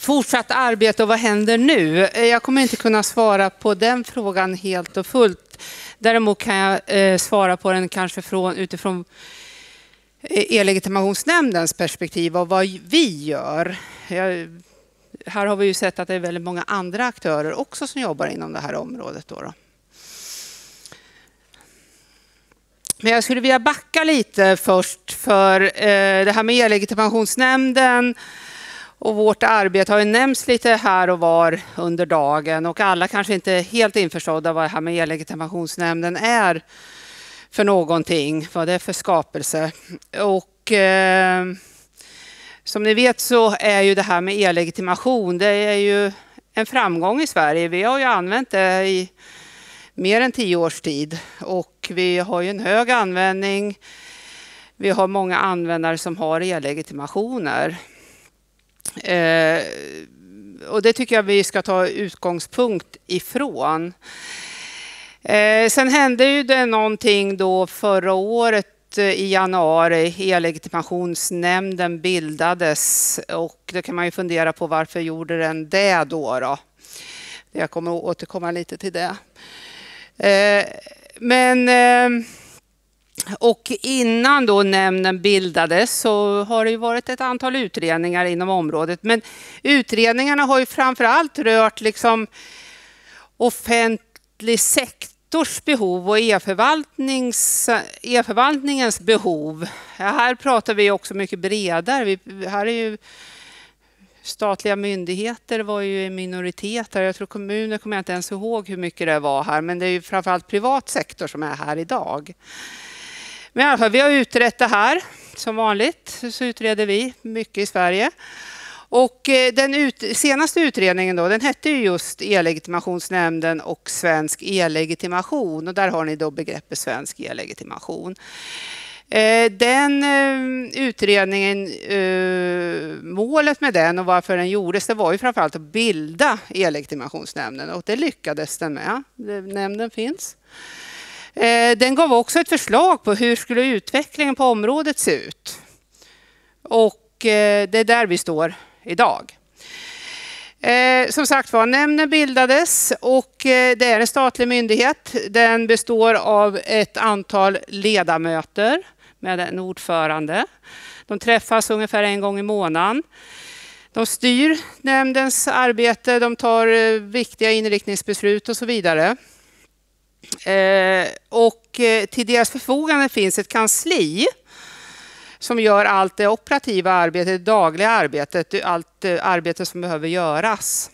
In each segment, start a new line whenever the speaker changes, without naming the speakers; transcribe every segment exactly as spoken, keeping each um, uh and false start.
fortsatt arbete och vad händer nu? Jag kommer inte kunna svara på den frågan helt och fullt. Däremot kan jag eh, svara på den kanske från, utifrån E-legitimationsnämndens perspektiv och vad vi gör. Jag, här har vi ju sett att det är väldigt många andra aktörer också som jobbar inom det här området. Då då. Men jag skulle vilja backa lite först för eh, det här med E-legitimationsnämnden och vårt arbete har ju nämnts lite här och var under dagen och alla kanske inte är helt införstådda vad det här med E-legitimationsnämnden är för någonting, vad det är för skapelse. Och eh, som ni vet så är ju det här med e-legitimation, det är ju en framgång i Sverige. Vi har ju använt det i mer än tio års tid och vi har ju en hög användning. Vi har många användare som har e-legitimationer. Eh, och det tycker jag vi ska ta utgångspunkt ifrån. Eh, sen hände ju det någonting då förra året i januari. E-legitimationsnämnden bildades och då kan man ju fundera på varför gjorde den det då då. Jag kommer att återkomma lite till det. Eh, men eh, och innan då nämnden bildades så har det ju varit ett antal utredningar inom området. Men utredningarna har ju framförallt rört liksom offentlig sektors behov och e-förvaltnings, e-förvaltningens behov. Ja, här pratar vi också mycket bredare. Vi, här är ju statliga myndigheter var ju en minoritet här. Jag tror kommuner kommer jag inte ens ihåg hur mycket det var här. Men det är ju framförallt privat sektor som är här idag. Men i alla fall, vi har utrett det här. Som vanligt så utreder vi mycket i Sverige. Och den ut, senaste utredningen då, den hette ju just E-legitimationsnämnden och svensk e-legitimation. Och där har ni då begreppet svensk e-legitimation. Den utredningen, målet med den och varför den gjordes, det var ju framförallt att bilda E-legitimationsnämnden. Och det lyckades den med. Nämnden finns. Den gav också ett förslag på hur skulle utvecklingen på området se ut. Och det är där vi står idag. Som sagt var, nämnden bildades och det är en statlig myndighet. Den består av ett antal ledamöter med en ordförande. De träffas ungefär en gång i månaden. De styr nämndens arbete, de tar viktiga inriktningsbeslut och så vidare. Eh, och till deras förfogande finns ett kansli som gör allt det operativa arbetet, det dagliga arbetet, allt arbete som behöver göras.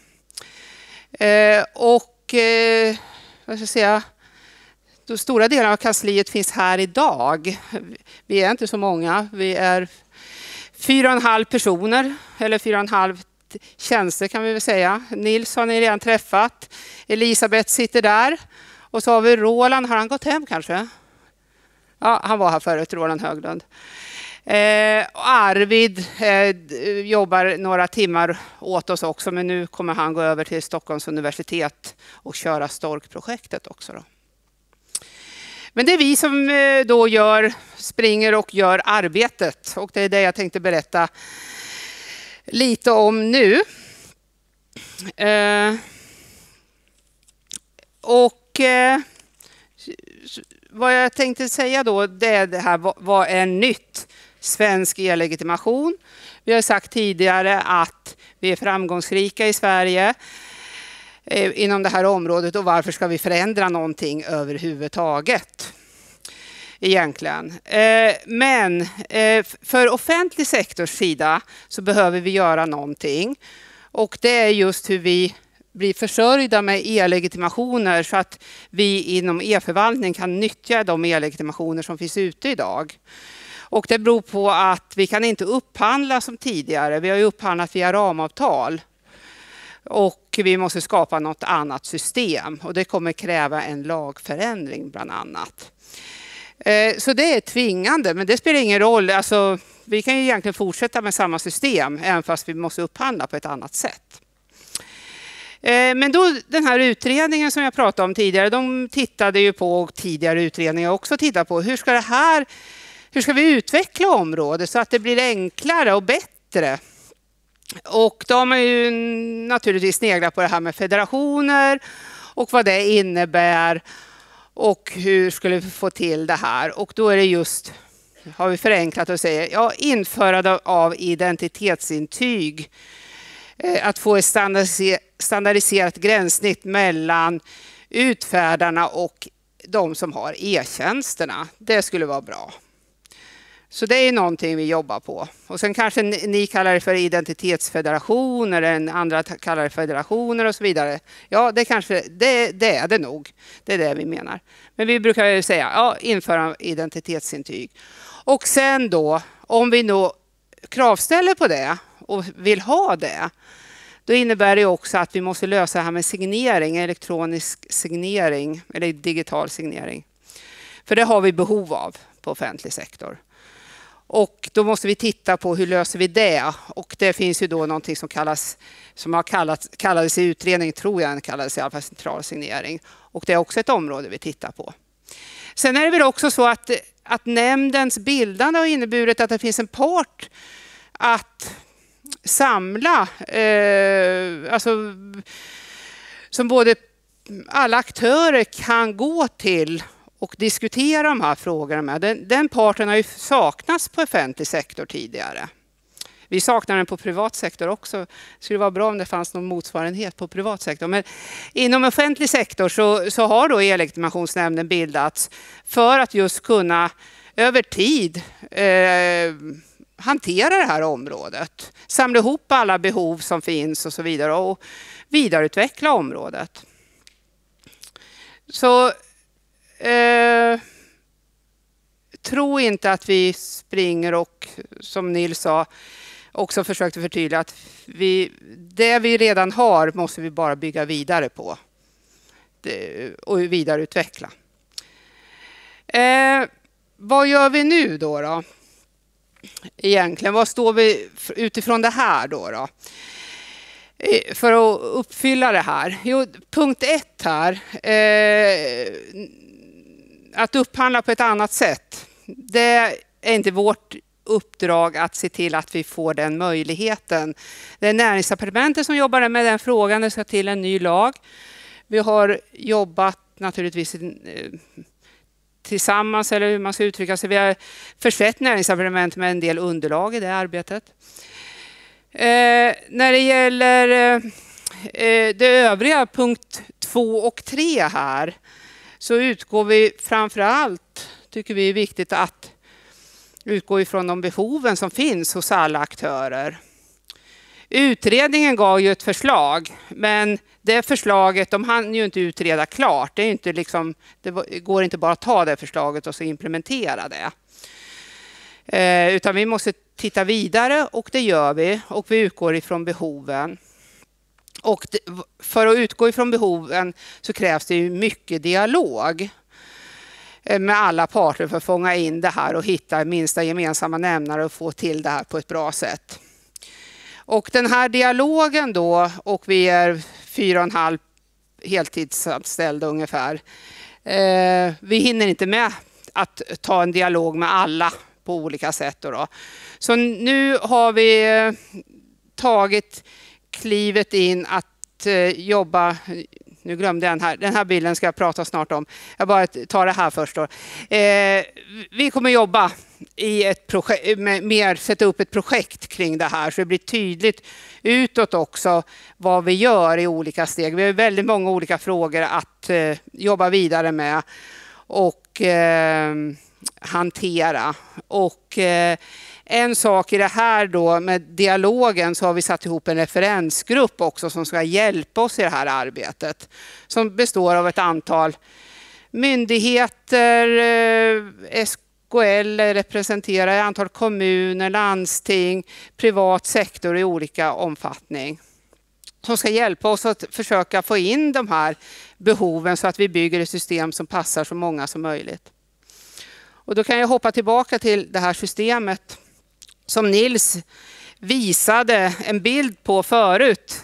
Eh, och eh, vad ska jag säga, de stora delarna av kansliet finns här idag. Vi är inte så många, vi är fyra och en halv personer, eller fyra och en halv tjänster kan vi väl säga. Nils har ni redan träffat, Elisabeth sitter där. Och så har vi Roland, har han gått hem kanske? Ja, han var här förut, Roland Höglund. Eh, Arvid eh, jobbar några timmar åt oss också, men nu kommer han gå över till Stockholms universitet och köra Stork-projektet också då. Men det är vi som eh, då gör, springer och gör arbetet och det är det jag tänkte berätta lite om nu. Eh, och Eh, vad jag tänkte säga då, det är det här, vad, vad är nytt? Svensk e-legitimation. Vi har sagt tidigare att vi är framgångsrika i Sverige eh, inom det här området och varför ska vi förändra någonting överhuvudtaget? Egentligen. Eh, men eh, för offentlig sektors sida så behöver vi göra någonting och det är just hur vi blir försörjda med e-legitimationer så att vi inom e-förvaltning kan nyttja de e-legitimationer som finns ute idag. Och det beror på att vi kan inte upphandla som tidigare. Vi har ju upphandlat via ramavtal. Och vi måste skapa något annat system. Och det kommer kräva en lagförändring bland annat. Så det är tvingande, men det spelar ingen roll. Alltså, vi kan ju egentligen fortsätta med samma system även fast vi måste upphandla på ett annat sätt. Men då den här utredningen som jag pratade om tidigare, de tittade ju på tidigare utredningar också tittade på hur ska det här, hur ska vi utveckla området så att det blir enklare och bättre Och de har ju naturligtvis sneglat på det här med federationer och vad det innebär och hur skulle vi få till det här. Och då är det just, har vi förenklat och säger, ja, införande av identitetsintyg. Att få ett standardiserat gränssnitt mellan utfärdarna och de som har e-tjänsterna. Det skulle vara bra. Så det är någonting vi jobbar på. Och sen kanske ni kallar det för identitetsfederationer, eller andra kallar det federationer och så vidare. Ja, det kanske det, det är det nog. Det är det vi menar. Men vi brukar ju säga, ja, införa identitetsintyg. Och sen då, om vi nog kravställer på det och vill ha det, då innebär det också att vi måste lösa det här med signering, elektronisk signering eller digital signering. För det har vi behov av på offentlig sektor. Och då måste vi titta på hur löser vi det. Och det finns ju då någonting som kallas, som har kallats, kallades i utredning, tror jag, kallades i alla fall central signering. Och det är också ett område vi tittar på. Sen är det väl också så att, att nämndens bildande har inneburit att det finns en part att samla, eh, alltså som både alla aktörer kan gå till och diskutera de här frågorna med. Den, den parten har ju saknats på offentlig sektor tidigare. Vi saknar den på privat sektor också. Det skulle vara bra om det fanns någon motsvarighet på privat sektor. Men inom offentlig sektor så, så har då e-legitimationsnämnden bildats för att just kunna över tid eh, hantera det här området. Samla ihop alla behov som finns och så vidare och vidareutveckla området. Så eh, tro inte att vi springer och, som Nils sa, också försökte förtydliga att vi, det vi redan har måste vi bara bygga vidare på det, och vidareutveckla. Eh, vad gör vi nu då då? Egentligen, vad står vi utifrån det här då då? För att uppfylla det här. Jo, punkt ett här. Eh, att upphandla på ett annat sätt. Det är inte vårt uppdrag att se till att vi får den möjligheten. Det är Näringsdepartementet som jobbar med den frågan. Det ska till en ny lag. Vi har jobbat naturligtvis tillsammans, eller hur man ska uttrycka sig. Vi har försett Näringsdepartementet med en del underlag i det arbetet. Eh, när det gäller eh, det övriga, punkt två och tre här, så utgår vi framför allt, tycker vi är viktigt att utgå ifrån de behoven som finns hos alla aktörer. Utredningen gav ju ett förslag, men det förslaget, de hann ju inte utreda klart. Det är inte liksom, det går inte bara att ta det förslaget och så implementera det. Eh, utan vi måste titta vidare, och det gör vi, och vi utgår ifrån behoven. Och det, för att utgå ifrån behoven så krävs det ju mycket dialog med alla parter för att fånga in det här och hitta minsta gemensamma nämnare och få till det här på ett bra sätt. Och den här dialogen då, och vi är fyra och en halv heltidsanställda ungefär. Eh, vi hinner inte med att ta en dialog med alla på olika sätt då då. Så nu har vi tagit klivet in att eh, jobba. Nu glömde jag den här. Den här bilden ska jag prata snart om. Jag bara tar det här först då. Eh, vi kommer jobba i ett projekt, med, mer sätta upp ett projekt kring det här, så det blir tydligt utåt också vad vi gör i olika steg. Vi har väldigt många olika frågor att eh, jobba vidare med och eh, hantera. Och eh, en sak i det här då med dialogen, så har vi satt ihop en referensgrupp också som ska hjälpa oss i det här arbetet. Som består av ett antal myndigheter, S K L representerar ett antal kommuner, landsting, privat sektor i olika omfattning. Som ska hjälpa oss att försöka få in de här behoven så att vi bygger ett system som passar så många som möjligt. Och då kan jag hoppa tillbaka till det här systemet som Nils visade en bild på förut.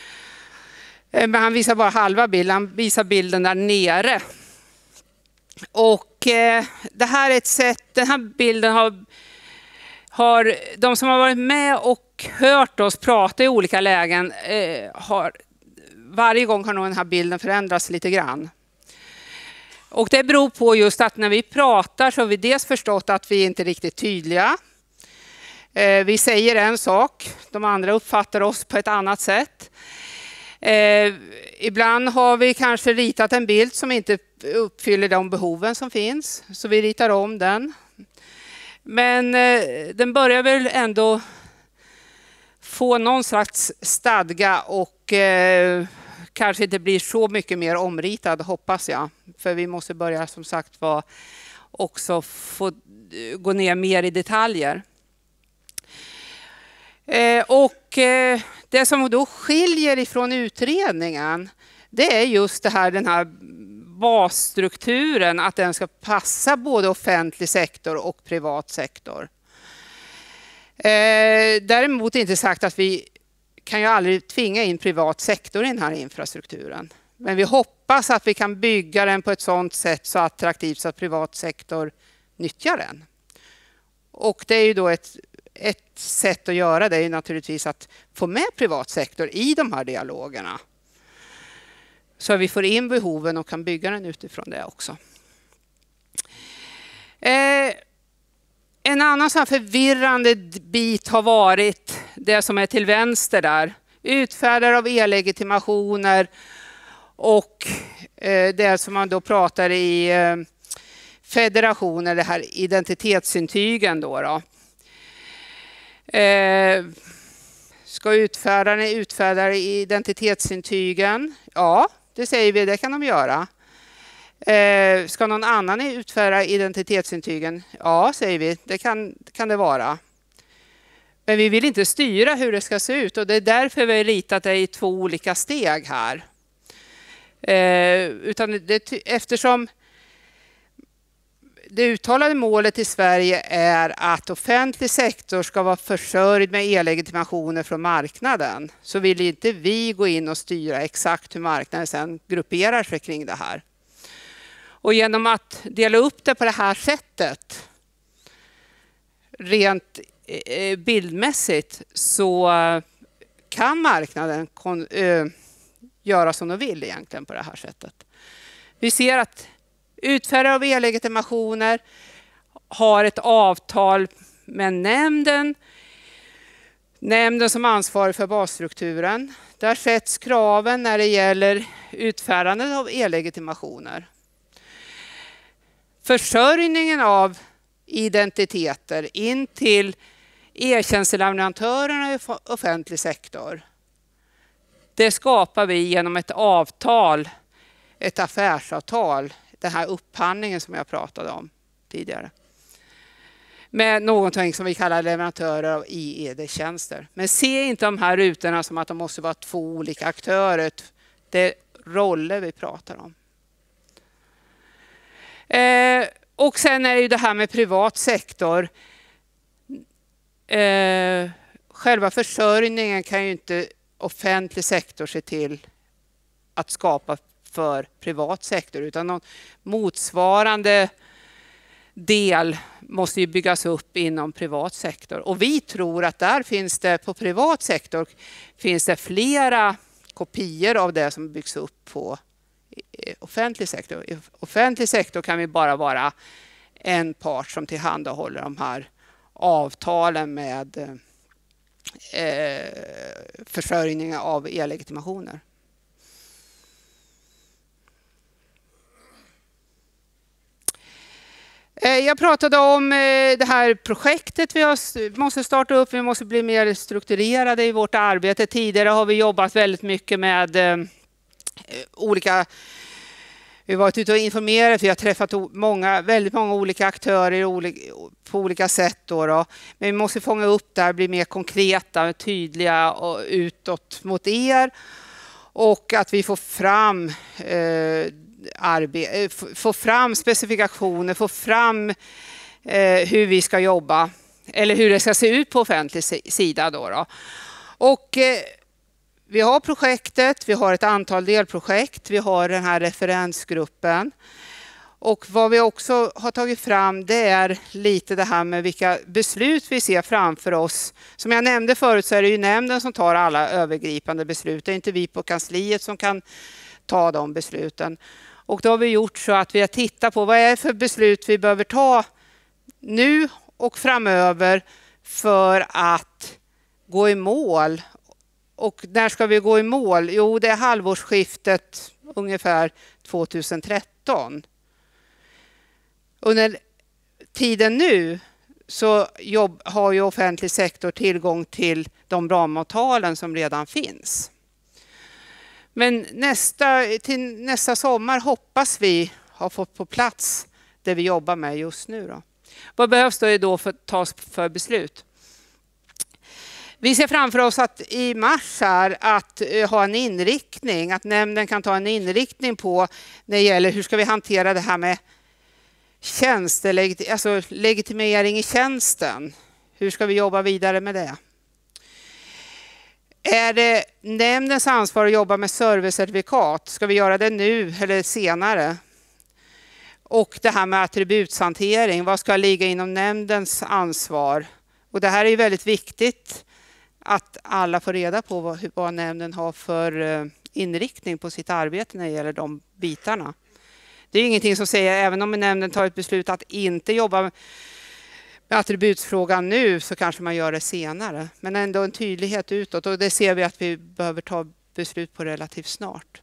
Men han visar bara halva bilden, han visar bilden där nere. Och eh, det här är ett sätt, den här bilden har, har de som har varit med och hört oss prata i olika lägen eh, har varje gång har nog den här bilden förändrats lite grann. Och det beror på just att när vi pratar så har vi dels förstått att vi inte är riktigt tydliga. Eh, vi säger en sak, de andra uppfattar oss på ett annat sätt. Eh, ibland har vi kanske ritat en bild som inte uppfyller de behoven som finns, så vi ritar om den. Men eh, den börjar väl ändå få någon slags stadga och eh, kanske inte blir så mycket mer omritad, hoppas jag. För vi måste börja som sagt var också få gå ner mer i detaljer. Eh, och eh, det som då skiljer ifrån utredningen, det är just det här, den här basstrukturen, att den ska passa både offentlig sektor och privat sektor. Eh, däremot inte sagt att vi kan ju aldrig tvinga in privat sektor i den här infrastrukturen. Men vi hoppas att vi kan bygga den på ett sådant sätt så attraktivt så att privat sektor nyttjar den. Och det är ju då ett, ett sätt att göra det är ju naturligtvis att få med privat sektor i de här dialogerna. Så vi får in behoven och kan bygga den utifrån det också. Eh, en annan sån här förvirrande bit har varit det som är till vänster där. Utfärdare av e-legitimationer och eh, det som man då pratar i eh, federationer, det här identitetsintygen då. då. Eh, ska utfärdaren utfärda identitetsintygen? Ja, det säger vi, det kan de göra. Eh, ska någon annan utfärda identitetsintygen? Ja, säger vi, det kan, kan det vara. Men vi vill inte styra hur det ska se ut och det är därför vi har ritat det i två olika steg här. Eh, utan det, eftersom det uttalade målet i Sverige är att offentlig sektor ska vara försörjd med e-legitimationer från marknaden, så vill inte vi gå in och styra exakt hur marknaden sedan grupperar sig kring det här. Och genom att dela upp det på det här sättet, rent bildmässigt, så kan marknaden kon- äh, göra som de vill egentligen på det här sättet. Vi ser att utfärdare av e-legitimationer har ett avtal med nämnden. Nämnden som ansvarig för basstrukturen. Där sätts kraven när det gäller utfärdandet av e-legitimationer. Försörjningen av identiteter in till e-tjänsteleverantörerna i offentlig sektor. Det skapar vi genom ett avtal, ett affärsavtal, den här upphandlingen som jag pratade om tidigare. Med någonting som vi kallar leverantörer av I E D-tjänster. Men se inte de här rutorna som att de måste vara två olika aktörer. Det är roller vi pratar om. Eh, och sen är ju det här med privat sektor. Eh, själva försörjningen kan ju inte offentlig sektor se till att skapa för privat sektor, utan någon motsvarande del måste ju byggas upp inom privat sektor. Och vi tror att där finns det på privat sektor finns det flera kopior av det som byggs upp på offentlig sektor. I offentlig sektor kan vi bara vara en part som tillhandahåller de här avtalen med eh, försörjning av e-legitimationer. Jag pratade om det här projektet vi måste starta upp. Vi måste bli mer strukturerade i vårt arbete. Tidigare har vi jobbat väldigt mycket med olika... Vi har varit ute och informerat. Vi har träffat många, väldigt många olika aktörer på olika sätt. Då då. Men vi måste fånga upp det här, bli mer konkreta, tydliga och utåt mot er. Och att vi får fram... Eh, Arbe- få fram specifikationer, få fram eh, hur vi ska jobba eller hur det ska se ut på offentlig sida. Då då. Och eh, vi har projektet, vi har ett antal delprojekt, vi har den här referensgruppen Och vad vi också har tagit fram, det är lite det här med vilka beslut vi ser framför oss. Som jag nämnde förut så är det ju nämnden som tar alla övergripande beslut. Det är inte vi på kansliet som kan ta de besluten. Och då har vi gjort så att vi har tittat på vad är det för beslut vi behöver ta nu och framöver för att gå i mål. Och när ska vi gå i mål? Jo, det är halvårsskiftet ungefär tjugohundratretton. Under tiden nu så jobb, har ju offentlig sektor tillgång till de ramavtalen som redan finns. Men nästa, till nästa sommar hoppas vi ha fått på plats det vi jobbar med just nu. Då. Vad behövs det då för att tas för beslut? Vi ser framför oss att i mars här att ha en inriktning, att nämnden kan ta en inriktning på när det gäller hur ska vi hantera det här med tjänster, alltså legitimering i tjänsten. Hur ska vi jobba vidare med det? Är det nämndens ansvar att jobba med servicecertifikat? Ska vi göra det nu eller senare? Och det här med attributshantering, vad ska ligga inom nämndens ansvar? Och det här är ju väldigt viktigt att alla får reda på vad, vad nämnden har för inriktning på sitt arbete när det gäller de bitarna. Det är ingenting som säger, även om nämnden tar ett beslut att inte jobba med attributsfrågan nu så kanske man gör det senare. Men ändå en tydlighet utåt och det ser vi att vi behöver ta beslut på relativt snart.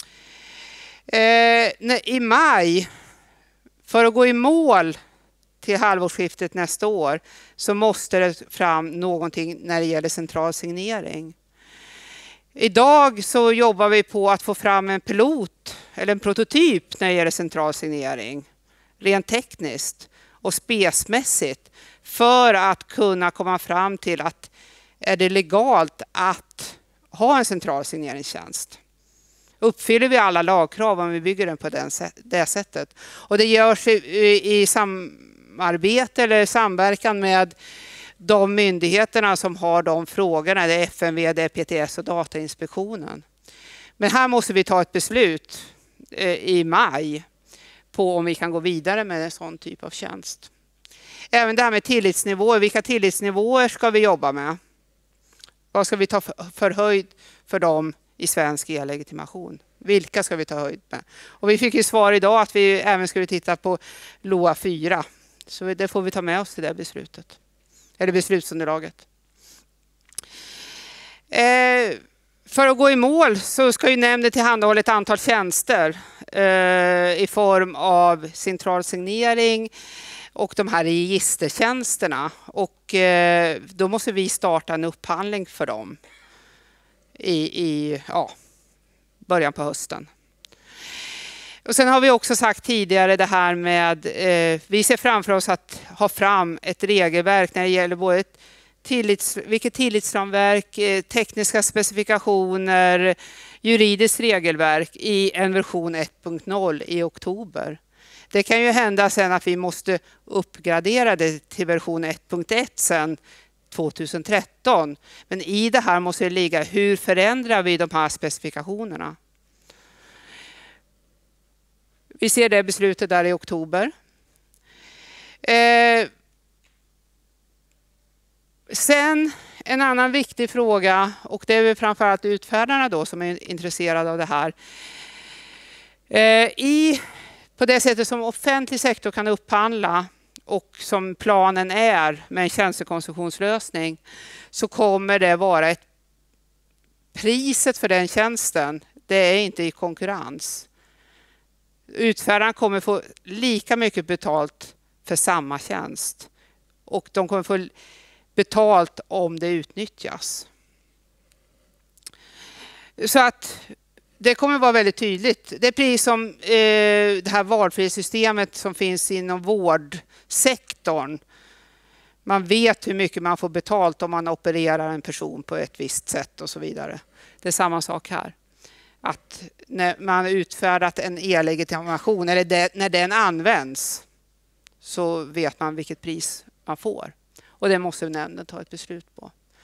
Eh, I maj, för att gå i mål till halvårsskiftet nästa år så måste det fram någonting när det gäller central signering. Idag så jobbar vi på att få fram en pilot eller en prototyp när det gäller central signering. Rent tekniskt och spesmässigt för att kunna komma fram till att är det legalt att ha en central signeringstjänst. Uppfyller vi alla lagkrav om vi bygger den på den, det sättet. Och det görs i, i samarbete eller samverkan med de myndigheterna som har de frågorna. Det är F M V, det är P T S och Datainspektionen. Men här måste vi ta ett beslut eh, i maj på om vi kan gå vidare med en sån typ av tjänst. Även det här med tillitsnivåer. Vilka tillitsnivåer ska vi jobba med? Vad ska vi ta för höjd för dem i svensk e-legitimation? Vilka ska vi ta höjd med? Och vi fick ju svar idag att vi även skulle titta på L O A fyra. Så det får vi ta med oss till det beslutet. Eller beslutsunderlaget. Eh, för att gå i mål så ska ju nämnden tillhandahålla ett antal tjänster eh, i form av central signering och de här registertjänsterna. Och eh, då måste vi starta en upphandling för dem i, i ja, början på hösten. Och sen har vi också sagt tidigare det här med, eh, vi ser framför oss att ha fram ett regelverk när det gäller både ett tillits, vilket tillitsramverk, eh, tekniska specifikationer, juridiskt regelverk i en version ett punkt noll i oktober. Det kan ju hända sen att vi måste uppgradera det till version ett punkt ett sen tjugohundratretton. Men i det här måste det ligga hur förändrar vi de här specifikationerna. Vi ser det beslutet där i oktober. Eh, sen en annan viktig fråga, och det är väl framförallt utfärdarna då som är intresserade av det här. Eh, i, på det sättet som offentlig sektor kan upphandla och som planen är med en tjänstekonstruktionslösning så kommer det vara ett priset för den tjänsten. Det är inte i konkurrens. Utfärdarna kommer få lika mycket betalt för samma tjänst och de kommer få betalt om det utnyttjas. Så att det kommer vara väldigt tydligt. Det är precis som eh, det här valfrihetssystemet som finns inom vårdsektorn. Man vet hur mycket man får betalt om man opererar en person på ett visst sätt och så vidare. Det är samma sak här. Att när man har utfärdat en e-legitimation eller det, när den används så vet man vilket pris man får. Och det måste nämnden ta ett beslut på.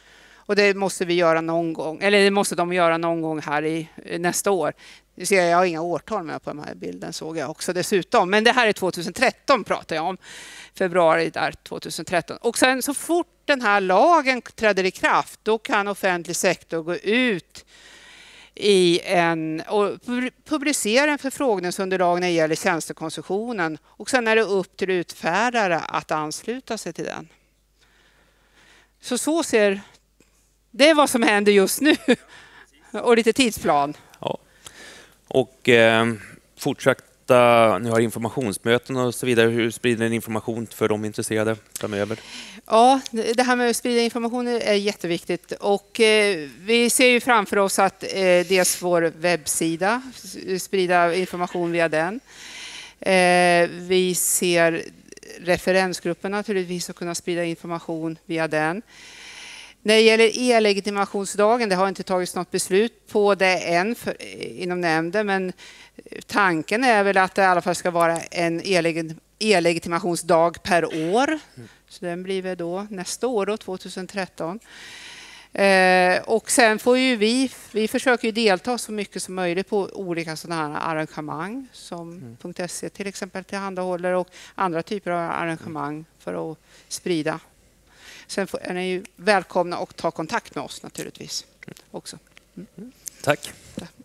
Och det måste vi göra någon gång, eller det måste de göra någon gång här i nästa år. Det ser jag, jag har inga årtal med på den här bilden, såg jag också dessutom. Men det här är tjugohundratretton pratar jag om. Februari där tjugohundratretton. Och sen så fort den här lagen träder i kraft, då kan offentlig sektor gå ut i en, och publicera en förfrågningsunderlag när det gäller tjänstekoncessionen. Och sen är det upp till utfärdare att ansluta sig till den. Så så ser det är vad som händer just nu. Och lite tidsplan.
Ja. Och eh, fortsätta, ni har informationsmöten och så vidare. Hur sprider ni information för de intresserade framöver?
Ja, det här med att sprida information är jätteviktigt. Och eh, vi ser ju framför oss att eh, dels vår webbsida, sprida information via den. Eh, vi ser referensgruppen naturligtvis att kunna sprida information via den. När det gäller e-legitimationsdagen, det har inte tagits något beslut på det än för, inom nämnden, men tanken är väl att det i alla fall ska vara en e-legitimationsdag per år. Så den blir väl då nästa år, då, tjugohundratretton. Eh, och sen får ju vi, vi försöker ju delta så mycket som möjligt på olika sådana här arrangemang som mm. .se till exempel tillhandahåller och andra typer av arrangemang för att sprida. Sen är ni ju välkomna och ta kontakt med oss naturligtvis också. Mm.
Tack.